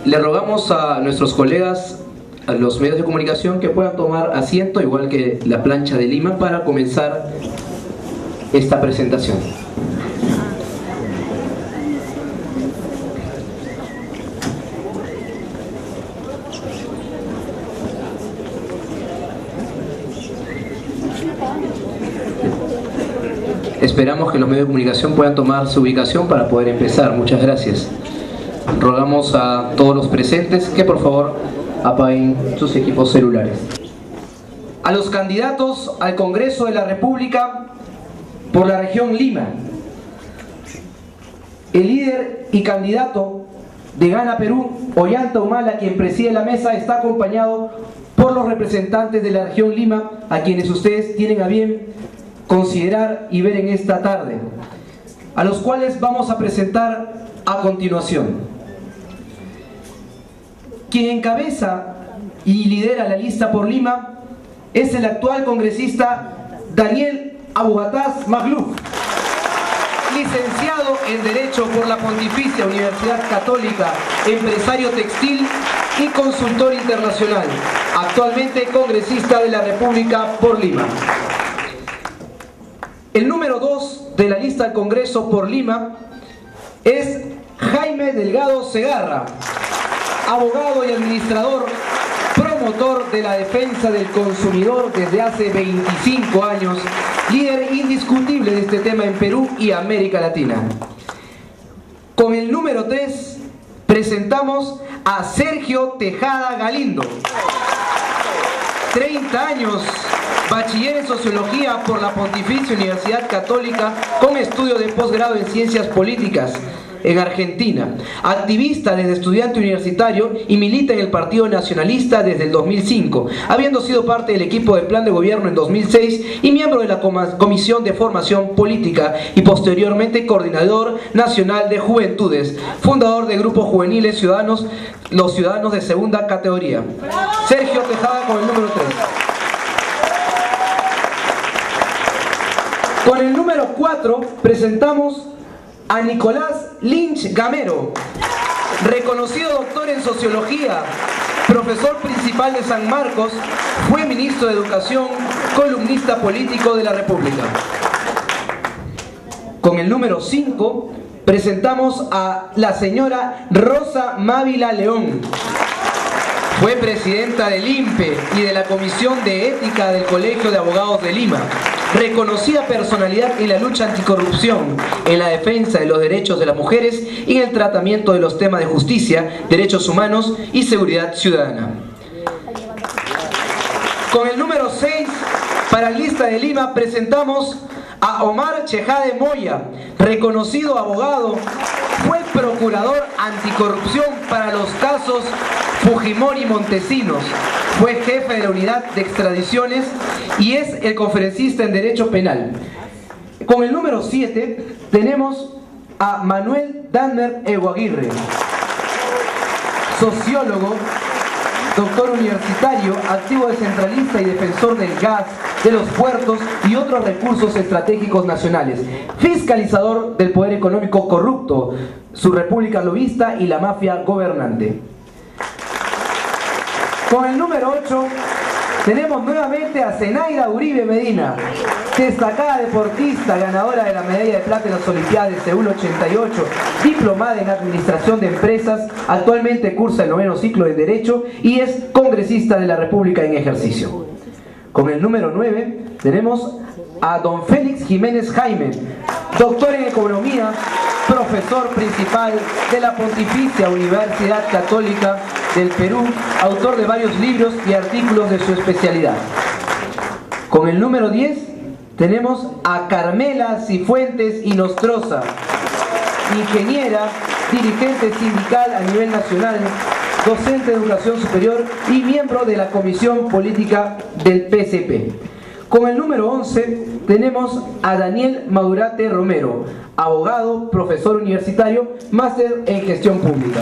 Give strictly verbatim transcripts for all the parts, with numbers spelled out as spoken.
Le rogamos a nuestros colegas, a los medios de comunicación, que puedan tomar asiento, igual que la plancha de Lima, para comenzar esta presentación. Esperamos que los medios de comunicación puedan tomar su ubicación para poder empezar. Muchas gracias. Rogamos a todos los presentes que por favor apaguen sus equipos celulares. A los candidatos al Congreso de la República por la región Lima. El líder y candidato de Gana Perú, Ollanta Humala, quien preside la mesa, está acompañado por los representantes de la región Lima, a quienes ustedes tienen a bien considerar y ver en esta tarde, a los cuales vamos a presentar a continuación. Quien encabeza y lidera la lista por Lima es el actual congresista Daniel Abugataz Magluf, licenciado en Derecho por la Pontificia Universidad Católica, empresario textil y consultor internacional, actualmente congresista de la República por Lima. El número dos de la lista del Congreso por Lima es Jaime Delgado Segarra, abogado y administrador, promotor de la defensa del consumidor desde hace veinticinco años, líder indiscutible de este tema en Perú y América Latina. Con el número tres presentamos a Sergio Tejada Galindo, treinta años, bachiller en Sociología por la Pontificia Universidad Católica, con estudio de posgrado en Ciencias Políticas en Argentina, activista desde estudiante universitario y milita en el Partido Nacionalista desde el dos mil cinco, habiendo sido parte del equipo de Plan de Gobierno en dos mil seis y miembro de la Comisión de Formación Política y posteriormente coordinador nacional de Juventudes, fundador de grupos juveniles ciudadanos, los ciudadanos de segunda categoría. Sergio Tejada con el número tres. Con el número cuatro presentamos a Nicolás Lynch Gamero, reconocido doctor en Sociología, profesor principal de San Marcos, fue ministro de Educación, columnista político de la República. Con el número cinco presentamos a la señora Rosa Mávila León. Fue presidenta del I N P E y de la Comisión de Ética del Colegio de Abogados de Lima. Reconocida personalidad en la lucha anticorrupción, en la defensa de los derechos de las mujeres y en el tratamiento de los temas de justicia, derechos humanos y seguridad ciudadana. Con el número seis, para la lista de Lima, presentamos a Omar Chejade Moya, reconocido abogado, fue procurador anticorrupción para los casos Fujimori Montesinos, fue jefe de la unidad de extradiciones y es el conferencista en Derecho Penal. Con el número siete tenemos a Manuel Danner Eguaguirre, sociólogo, doctor universitario, activo descentralista y defensor del gas, de los puertos y otros recursos estratégicos nacionales, fiscalizador del poder económico corrupto, su república lobista y la mafia gobernante. Con el número ocho tenemos nuevamente a Zenaida Uribe Medina, destacada deportista, ganadora de la medalla de plata en las Olimpiadas de Seúl ochenta y ocho, diplomada en Administración de Empresas, actualmente cursa el noveno ciclo de Derecho y es congresista de la República en ejercicio. Con el número nueve tenemos a don Félix Jiménez Jaime, doctor en Economía, profesor principal de la Pontificia Universidad Católica del Perú, autor de varios libros y artículos de su especialidad. Con el número diez tenemos a Carmela Cifuentes Inostroza, ingeniera, dirigente sindical a nivel nacional, docente de educación superior y miembro de la Comisión Política del P C P. Con el número once tenemos a Daniel Madurate Romero, abogado, profesor universitario, máster en gestión pública.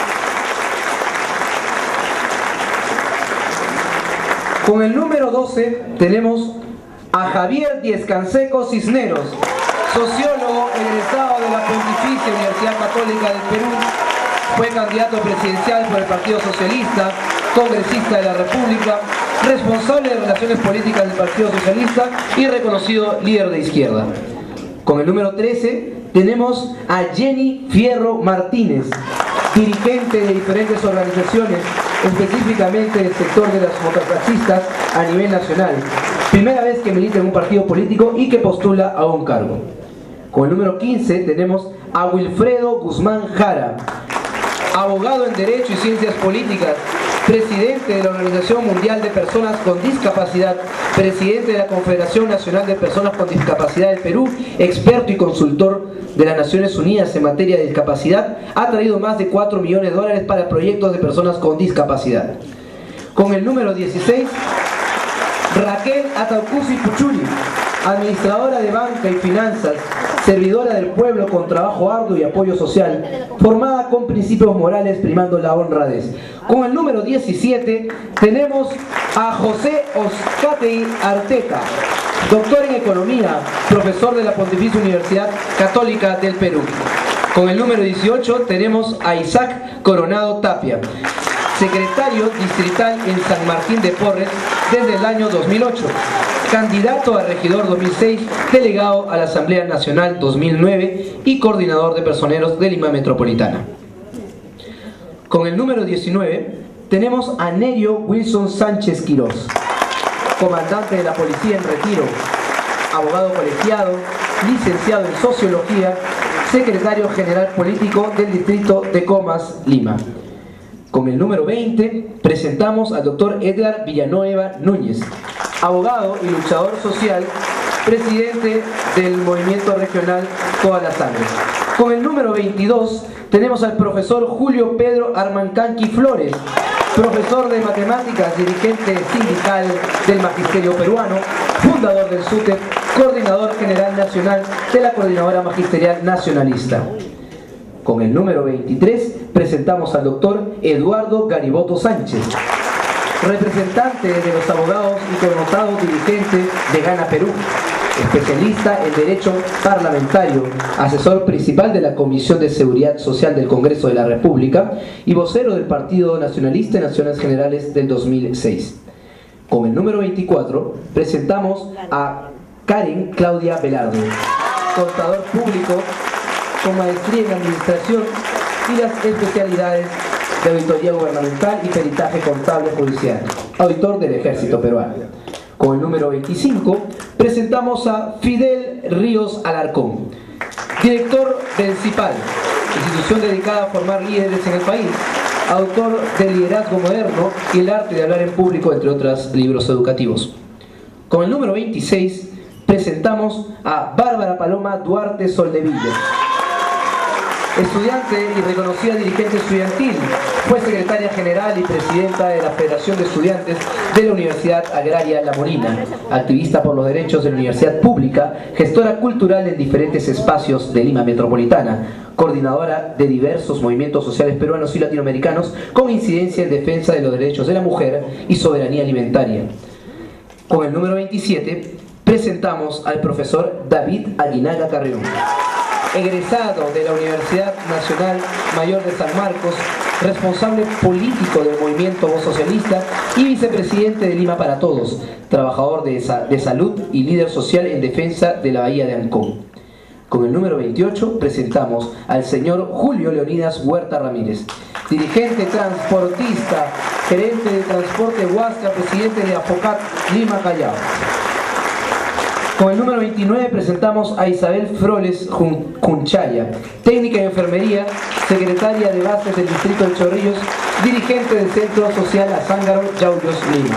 Con el número doce tenemos a Javier Díez Canseco Cisneros, sociólogo egresado de la Pontificia Universidad Católica del Perú, fue candidato presidencial por el Partido Socialista, congresista de la República, responsable de relaciones políticas del Partido Socialista y reconocido líder de izquierda. Con el número trece tenemos a Jenny Fierro Martínez, dirigente de diferentes organizaciones, específicamente del sector de las mototaxistas a nivel nacional. Primera vez que milita en un partido político y que postula a un cargo. Con el número quince tenemos a Wilfredo Guzmán Jara, abogado en Derecho y Ciencias Políticas, presidente de la Organización Mundial de Personas con Discapacidad, presidente de la Confederación Nacional de Personas con Discapacidad del Perú, experto y consultor de las Naciones Unidas en materia de discapacidad, ha traído más de cuatro millones de dólares para proyectos de personas con discapacidad. Con el número dieciséis, Raquel Ataucusi Puchuri, administradora de banca y finanzas, servidora del pueblo con trabajo arduo y apoyo social, formada con principios morales primando la honradez. Con el número diecisiete tenemos a José Oscatey Arteca, doctor en Economía, profesor de la Pontificia Universidad Católica del Perú. Con el número dieciocho tenemos a Isaac Coronado Tapia, secretario distrital en San Martín de Porres desde el año dos mil ocho, candidato a regidor dos mil seis, delegado a la Asamblea Nacional dos mil nueve y coordinador de personeros de Lima Metropolitana. Con el número diecinueve tenemos a Nerio Wilson Sánchez Quirós, comandante de la Policía en retiro, abogado colegiado, licenciado en Sociología, secretario general político del distrito de Comas, Lima. Con el número veinte presentamos al doctor Edgar Villanueva Núñez, abogado y luchador social, presidente del movimiento regional Toda la Sangre. Con el número veintidós tenemos al profesor Julio Pedro Armancanqui Flores, profesor de matemáticas, dirigente sindical del Magisterio Peruano, fundador del SUTEP, coordinador general nacional de la Coordinadora Magisterial Nacionalista. Con el número veintitrés presentamos al doctor Eduardo Gariboto Sánchez, representante de los abogados y connotado dirigente de Gana Perú, especialista en Derecho Parlamentario, asesor principal de la Comisión de Seguridad Social del Congreso de la República y vocero del Partido Nacionalista en Naciones Generales del dos mil seis. Con el número veinticuatro presentamos a Karen Claudia Velardo, contador público con maestría en Administración y las especialidades de Auditoría Gubernamental y Peritaje Contable Judicial, auditor del Ejército Peruano. Con el número veinticinco presentamos a Fidel Ríos Alarcón, director del CIPAL, institución dedicada a formar líderes en el país, autor de Liderazgo Moderno y el arte de hablar en público, entre otros libros educativos. Con el número veintiséis presentamos a Bárbara Paloma Duarte Soldevilla, estudiante y reconocida dirigente estudiantil, fue secretaria general y presidenta de la Federación de Estudiantes de la Universidad Agraria La Molina, activista por los derechos de la universidad pública, gestora cultural en diferentes espacios de Lima Metropolitana, coordinadora de diversos movimientos sociales peruanos y latinoamericanos con incidencia en defensa de los derechos de la mujer y soberanía alimentaria. Con el número veintisiete presentamos al profesor David Aguinaga Carrión, egresado de la Universidad Nacional Mayor de San Marcos, responsable político del movimiento Voz Socialista y vicepresidente de Lima para Todos, trabajador de, sa de salud y líder social en defensa de la Bahía de Ancón. Con el número veintiocho presentamos al señor Julio Leonidas Huerta Ramírez, dirigente transportista, gerente de transporte Huasca, presidente de AFOCAT Lima Callao. Con el número veintinueve presentamos a Isabel Froles Cunchaya, técnica de enfermería, secretaria de bases del distrito de Chorrillos, dirigente del Centro Social Azángaro Yauyos Lima.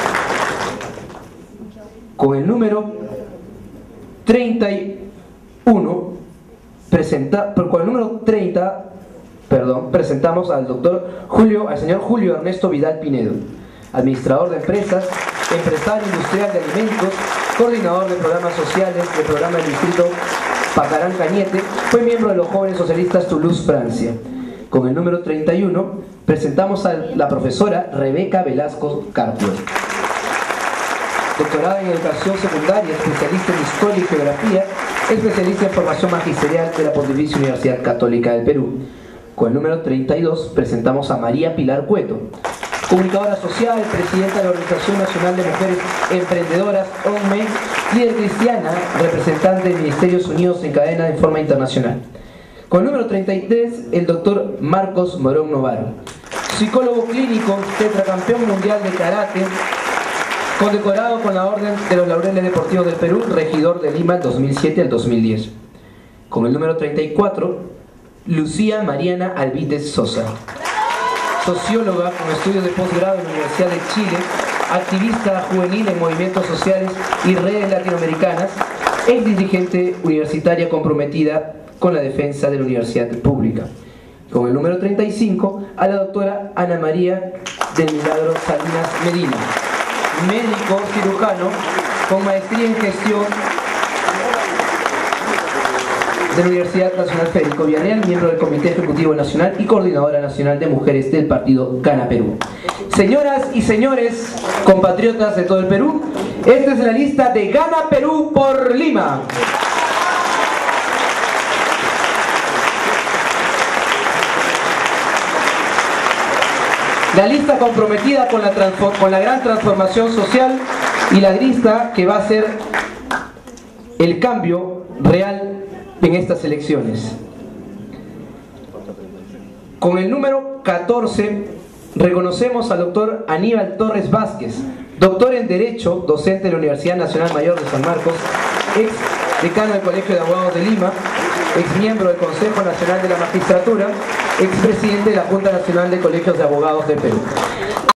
Con el número treinta y uno, presenta, con el número treinta, perdón, presentamos al doctor Julio, al señor Julio Ernesto Vidal Pinedo, administrador de empresas, empresario industrial de alimentos, coordinador de programas sociales del programa del distrito Pacarán Cañete, fue miembro de los Jóvenes Socialistas Toulouse, Francia. Con el número treinta y uno presentamos a la profesora Rebeca Velasco Carpio, doctorada en educación secundaria, especialista en historia y geografía, especialista en formación magisterial de la Pontificia Universidad Católica del Perú. Con el número treinta y dos presentamos a María Pilar Cueto, comunicadora social, presidenta de la Organización Nacional de Mujeres Emprendedoras, O N M E, líder cristiana, representante de Ministerios Unidos en cadena de forma internacional. Con el número treinta y tres, el doctor Marcos Morón Novaro, psicólogo clínico, tetracampeón mundial de karate, condecorado con la Orden de los Laureles Deportivos del Perú, regidor de Lima del dos mil siete al dos mil diez. Con el número treinta y cuatro, Lucía Mariana Alvídez Sosa, socióloga con estudios de posgrado en la Universidad de Chile, activista juvenil en movimientos sociales y redes latinoamericanas, ex dirigente universitaria comprometida con la defensa de la universidad pública. Con el número treinta y cinco, a la doctora Ana María del Milagro Salinas Medina, médico cirujano con maestría en gestión de la Universidad Nacional Federico Villarreal, miembro del Comité Ejecutivo Nacional y Coordinadora Nacional de Mujeres del Partido Gana Perú. Señoras y señores, compatriotas de todo el Perú, esta es la lista de Gana Perú por Lima. La lista comprometida con la, con la gran transformación social y la lista que va a ser el cambio real en estas elecciones. Con el número catorce reconocemos al doctor Aníbal Torres Vázquez, doctor en Derecho, docente de la Universidad Nacional Mayor de San Marcos, ex decano del Colegio de Abogados de Lima, ex miembro del Consejo Nacional de la Magistratura, ex presidente de la Junta Nacional de Colegios de Abogados del Perú.